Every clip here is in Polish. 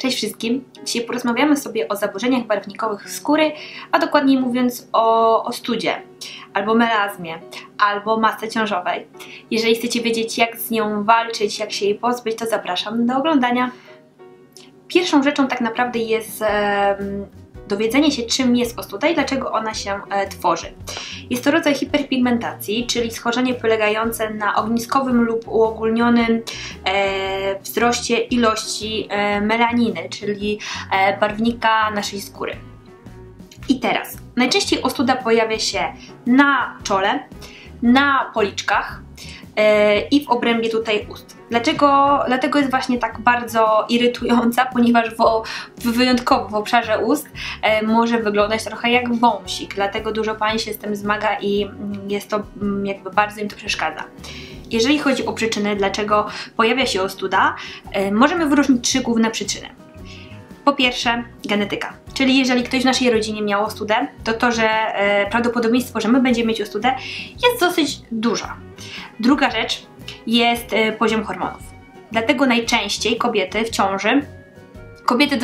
Cześć wszystkim! Dzisiaj porozmawiamy sobie o zaburzeniach barwnikowych skóry, a dokładniej mówiąc o ostudzie, albo melazmie, albo masce ciążowej. Jeżeli chcecie wiedzieć, jak z nią walczyć, jak się jej pozbyć, to zapraszam do oglądania. Pierwszą rzeczą tak naprawdę jest dowiedzenie się, czym jest ostuda i dlaczego ona się tworzy. Jest to rodzaj hiperpigmentacji, czyli schorzenie polegające na ogniskowym lub uogólnionym wzroście ilości melaniny, czyli barwnika naszej skóry. I teraz, najczęściej ostuda pojawia się na czole, na policzkach i w obrębie tutaj ust. Dlatego jest właśnie tak bardzo irytująca, ponieważ wyjątkowo w obszarze ust może wyglądać trochę jak wąsik, dlatego dużo pań się z tym zmaga i jest to jakby bardzo im to przeszkadza. Jeżeli chodzi o przyczyny, dlaczego pojawia się ostuda, możemy wyróżnić trzy główne przyczyny. Po pierwsze, genetyka, czyli jeżeli ktoś w naszej rodzinie miał ostudę, to że prawdopodobieństwo, że my będziemy mieć ostudę, jest dosyć duża. Druga rzecz jest poziom hormonów. Dlatego najczęściej kobiety w ciąży, kobiety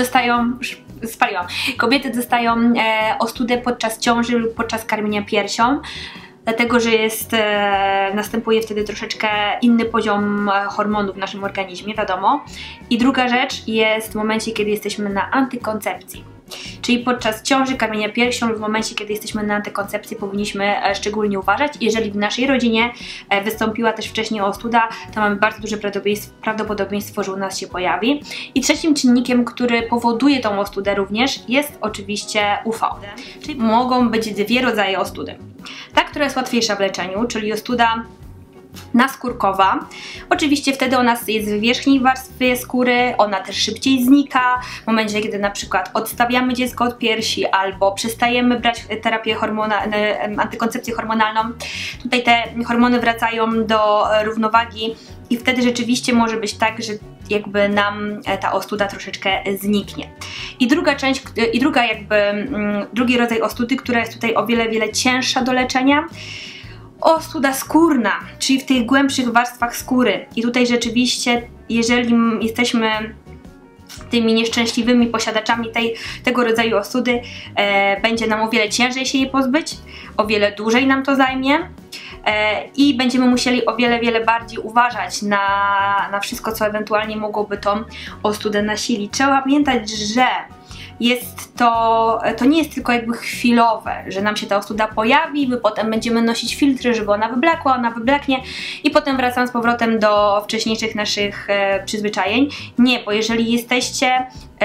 dostają ostudę podczas ciąży lub podczas karmienia piersią, dlatego że następuje wtedy troszeczkę inny poziom hormonów w naszym organizmie, wiadomo. I druga rzecz jest w momencie, kiedy jesteśmy na antykoncepcji. Czyli podczas ciąży, karmienia piersią lub w momencie, kiedy jesteśmy na antykoncepcji, powinniśmy szczególnie uważać. Jeżeli w naszej rodzinie wystąpiła też wcześniej ostuda, to mamy bardzo duże prawdopodobieństwo, że u nas się pojawi. I trzecim czynnikiem, który powoduje tą ostudę również, jest oczywiście UV. Czyli mogą być dwie rodzaje ostudy. Ta, która jest łatwiejsza w leczeniu, czyli ostuda naskórkowa. Oczywiście wtedy ona jest w wierzchniej warstwie skóry, ona też szybciej znika. W momencie, kiedy na przykład odstawiamy dziecko od piersi albo przestajemy brać terapię antykoncepcję hormonalną, tutaj te hormony wracają do równowagi i wtedy rzeczywiście może być tak, że jakby nam ta ostuda troszeczkę zniknie. I drugi rodzaj ostudy, która jest tutaj o wiele cięższa do leczenia, ostuda skórna, czyli w tych głębszych warstwach skóry. I tutaj rzeczywiście, jeżeli jesteśmy tymi nieszczęśliwymi posiadaczami tego rodzaju ostudy, będzie nam o wiele ciężej się jej pozbyć, o wiele dłużej nam to zajmie i będziemy musieli o wiele bardziej uważać na wszystko, co ewentualnie mogłoby tą ostudę nasilić. Trzeba pamiętać, że to nie jest tylko jakby chwilowe, że nam się ta ostuda pojawi, my potem będziemy nosić filtry, żeby ona wyblakła, ona wyblaknie i potem wracam z powrotem do wcześniejszych naszych przyzwyczajeń. Nie, bo jeżeli jesteście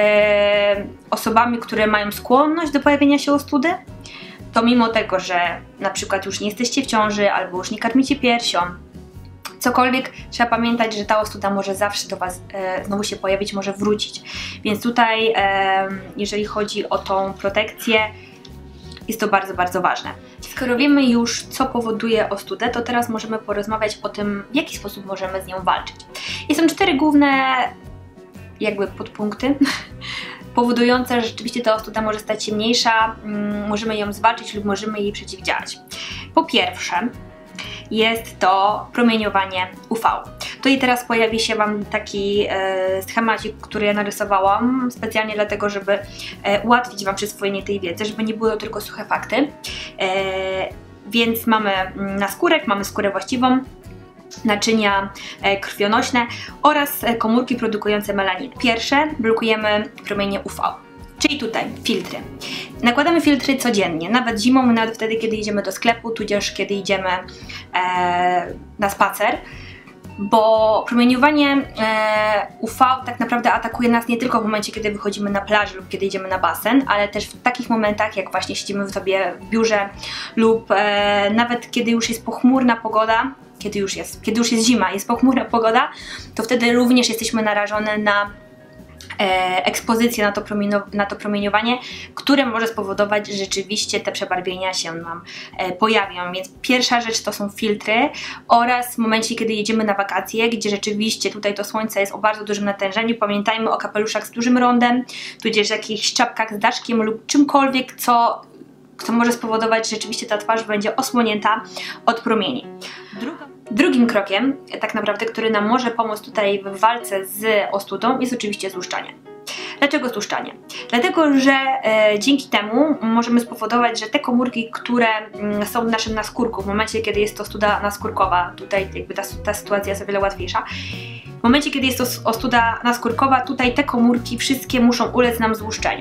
osobami, które mają skłonność do pojawienia się ostudy, to mimo tego, że na przykład już nie jesteście w ciąży albo już nie karmicie piersią, cokolwiek, trzeba pamiętać, że ta ostuda może zawsze do Was znowu się pojawić, może wrócić. Więc tutaj, jeżeli chodzi o tą protekcję, jest to bardzo ważne. Skoro wiemy już, co powoduje ostudę, to teraz możemy porozmawiać o tym, w jaki sposób możemy z nią walczyć. Są cztery główne jakby podpunkty powodujące, że rzeczywiście ta ostuda może stać się mniejsza, możemy ją zwalczyć lub możemy jej przeciwdziałać. Po pierwsze, jest to promieniowanie UV. Tutaj teraz pojawi się Wam taki schemacik, który ja narysowałam specjalnie dlatego, żeby ułatwić Wam przyswojenie tej wiedzy, żeby nie były to tylko suche fakty. Więc mamy naskórek, mamy skórę właściwą, naczynia krwionośne oraz komórki produkujące melaninę. Pierwsze, blokujemy promienie UV. Czyli tutaj filtry. Nakładamy filtry codziennie, nawet zimą, nawet wtedy, kiedy idziemy do sklepu, tudzież kiedy idziemy na spacer, bo promieniowanie UV tak naprawdę atakuje nas nie tylko w momencie, kiedy wychodzimy na plażę lub kiedy idziemy na basen, ale też w takich momentach, jak właśnie siedzimy sobie w biurze lub nawet kiedy już jest pochmurna pogoda, kiedy już jest zima, jest pochmurna pogoda, to wtedy również jesteśmy narażone na ekspozycję na to promieniowanie, które może spowodować, że rzeczywiście te przebarwienia się nam pojawią. Więc pierwsza rzecz to są filtry oraz w momencie, kiedy jedziemy na wakacje, gdzie rzeczywiście tutaj to słońce jest o bardzo dużym natężeniu, pamiętajmy o kapeluszach z dużym rondem, tudzież jakichś czapkach z daszkiem lub czymkolwiek, co może spowodować, że rzeczywiście ta twarz będzie osłonięta od promieni. Drugim krokiem, tak naprawdę, który nam może pomóc tutaj w walce z ostudą, jest oczywiście złuszczanie. Dlaczego stłuszczanie? Dlatego, że dzięki temu możemy spowodować, że te komórki, które są w naszym naskórku, w momencie, kiedy jest to ostuda naskórkowa, tutaj jakby ta sytuacja jest o wiele łatwiejsza, w momencie, kiedy jest to ostuda naskórkowa, tutaj te komórki wszystkie muszą ulec nam złuszczeniu.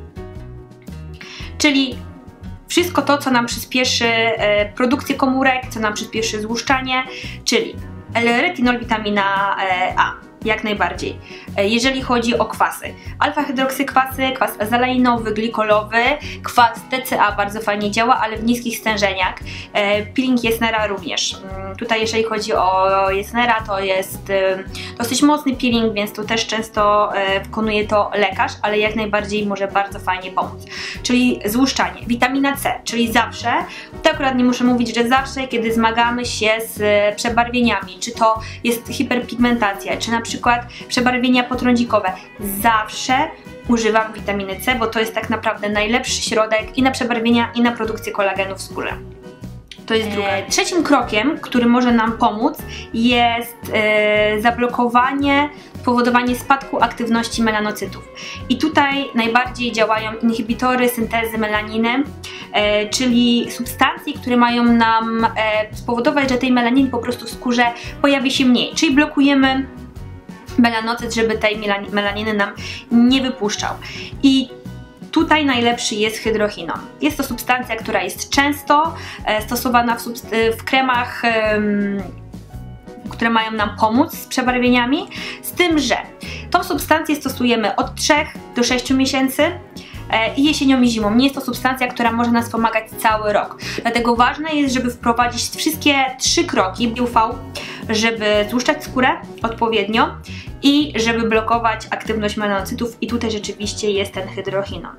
Czyli wszystko to, co nam przyspieszy produkcję komórek, co nam przyspieszy złuszczanie, czyli L-retinol, witamina A, jak najbardziej. Jeżeli chodzi o kwasy, alfa-hydroksykwasy, kwas azaleinowy, glikolowy, kwas TCA bardzo fajnie działa, ale w niskich stężeniach. Peeling Jesnera również. Tutaj jeżeli chodzi o Jesnera, to jest dosyć mocny peeling, więc tu też często wykonuje to lekarz, ale jak najbardziej może bardzo fajnie pomóc. Czyli złuszczanie. Witamina C, czyli zawsze, to akurat nie muszę mówić, że zawsze, kiedy zmagamy się z przebarwieniami, czy to jest hiperpigmentacja, czy na przykład przebarwienia potrądzikowe, zawsze używam witaminy C, bo to jest tak naprawdę najlepszy środek i na przebarwienia, i na produkcję kolagenu w skórze. To jest druga. Trzecim krokiem, który może nam pomóc, jest zablokowanie, spowodowanie spadku aktywności melanocytów. I tutaj najbardziej działają inhibitory syntezy melaniny, czyli substancje, które mają nam spowodować, że tej melaniny po prostu w skórze pojawi się mniej. Czyli blokujemy melanocyt, żeby tej melaniny nam nie wypuszczał. I tutaj najlepszy jest hydrochinon. Jest to substancja, która jest często stosowana w kremach, które mają nam pomóc z przebarwieniami, z tym, że tą substancję stosujemy od 3 do 6 miesięcy i jesienią i zimą. Nie jest to substancja, która może nas pomagać cały rok. Dlatego ważne jest, żeby wprowadzić wszystkie 3 kroki UV, żeby złuszczać skórę odpowiednio i żeby blokować aktywność melanocytów, i tutaj rzeczywiście jest ten hydrochinon.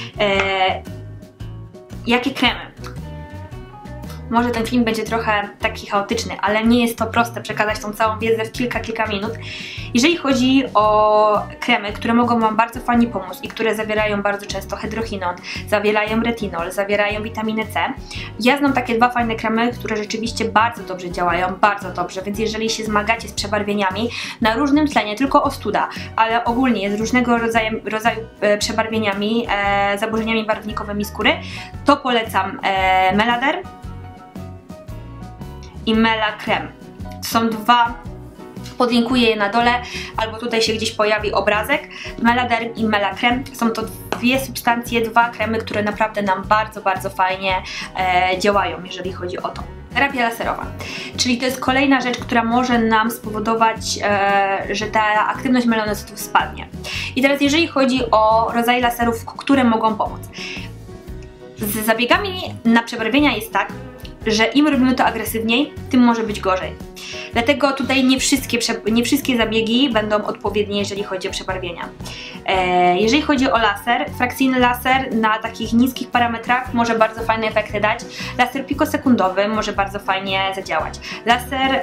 Jakie kremy? Może ten film będzie trochę taki chaotyczny, ale nie jest to proste przekazać tą całą wiedzę w kilka minut. Jeżeli chodzi o kremy, które mogą Wam bardzo fajnie pomóc i które zawierają bardzo często hydrochinon, zawierają retinol, zawierają witaminę C, ja znam takie 2 fajne kremy, które rzeczywiście bardzo dobrze działają, bardzo dobrze, więc jeżeli się zmagacie z przebarwieniami na różnym tle, nie tylko ostuda, ale ogólnie z różnego rodzaju przebarwieniami, zaburzeniami barwnikowymi skóry, to polecam Meladerm i Mela Creme. To są 2, podlinkuję je na dole, albo tutaj się gdzieś pojawi obrazek. Meladerm i Mela Creme są to 2 substancje, 2 kremy, które naprawdę nam bardzo fajnie działają, jeżeli chodzi o to. Terapia laserowa, czyli to jest kolejna rzecz, która może nam spowodować, że ta aktywność melanocytów spadnie. I teraz jeżeli chodzi o rodzaje laserów, które mogą pomóc. Z zabiegami na przebarwienia jest tak, że im robimy to agresywniej, tym może być gorzej. Dlatego tutaj nie wszystkie zabiegi będą odpowiednie, jeżeli chodzi o przebarwienia. Jeżeli chodzi o laser, frakcyjny laser na takich niskich parametrach może bardzo fajne efekty dać. Laser pikosekundowy może bardzo fajnie zadziałać. Laser,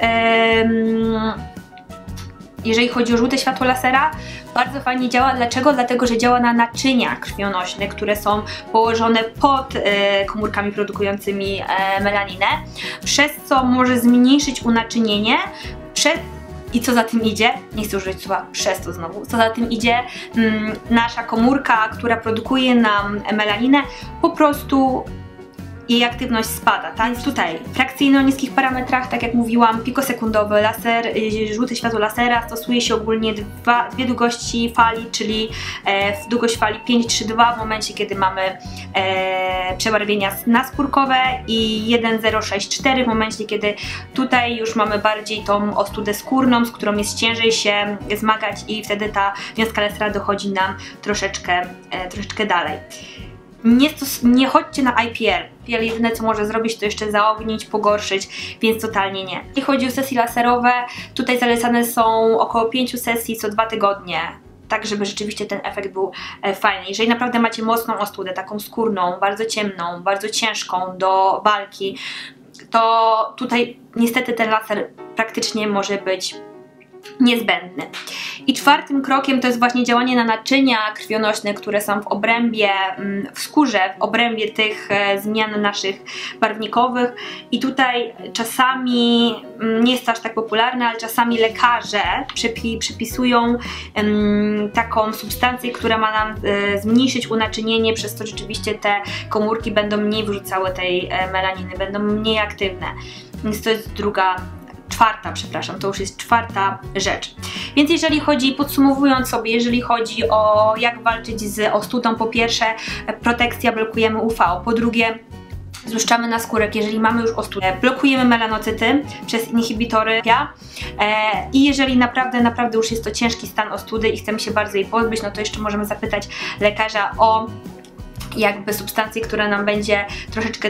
jeżeli chodzi o żółte światło lasera, bardzo fajnie działa. Dlaczego? Dlatego, że działa na naczynia krwionośne, które są położone pod komórkami produkującymi melaninę, przez co może zmniejszyć unaczynienie, i co za tym idzie, nie chcę użyć słowa przez to znowu, co za tym idzie, nasza komórka, która produkuje nam melaninę, po prostu jej aktywność spada, tak? Więc tutaj frakcyjny o niskich parametrach, tak jak mówiłam, pikosekundowy laser, żółte światło lasera stosuje się ogólnie dwie długości fali, czyli długość fali 5,3,2 w momencie, kiedy mamy przebarwienia naskórkowe i 1,064 w momencie, kiedy tutaj już mamy bardziej tą ostudę skórną, z którą jest ciężej się zmagać i wtedy ta wiązka lasera dochodzi nam troszeczkę dalej. Nie chodźcie na IPL. IPL jedyne co może zrobić, to jeszcze zaognić, pogorszyć, więc totalnie nie. Jeśli chodzi o sesje laserowe, tutaj zalecane są około 5 sesji co 2 tygodnie. Tak, żeby rzeczywiście ten efekt był fajny. Jeżeli naprawdę macie mocną ostudę, taką skórną, bardzo ciemną, bardzo ciężką do walki, to tutaj niestety ten laser praktycznie może być niezbędny. I czwartym krokiem to jest właśnie działanie na naczynia krwionośne, które są w obrębie, w skórze, w obrębie tych zmian naszych barwnikowych. I tutaj czasami, nie jest to aż tak popularne, ale czasami lekarze przypisują taką substancję, która ma nam zmniejszyć unaczynienie, przez to rzeczywiście te komórki będą mniej wyrzucały tej melaniny, będą mniej aktywne. Więc to jest to już jest czwarta rzecz. Więc jeżeli chodzi, podsumowując sobie, jeżeli chodzi o jak walczyć z ostudą, po pierwsze protekcja, blokujemy UV, po drugie złuszczamy naskórek, jeżeli mamy już ostudę, blokujemy melanocyty przez inhibitory i jeżeli naprawdę już jest to ciężki stan ostudy i chcemy się bardzo jej pozbyć, no to jeszcze możemy zapytać lekarza o jakby substancję, która nam będzie troszeczkę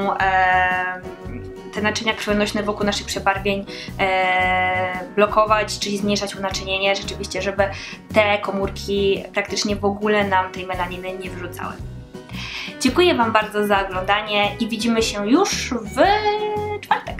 te naczynia krwionośne wokół naszych przebarwień blokować, czyli zmniejszać unaczynienie, rzeczywiście, żeby te komórki praktycznie w ogóle nam tej melaniny nie wyrzucały. Dziękuję Wam bardzo za oglądanie i widzimy się już w czwartek.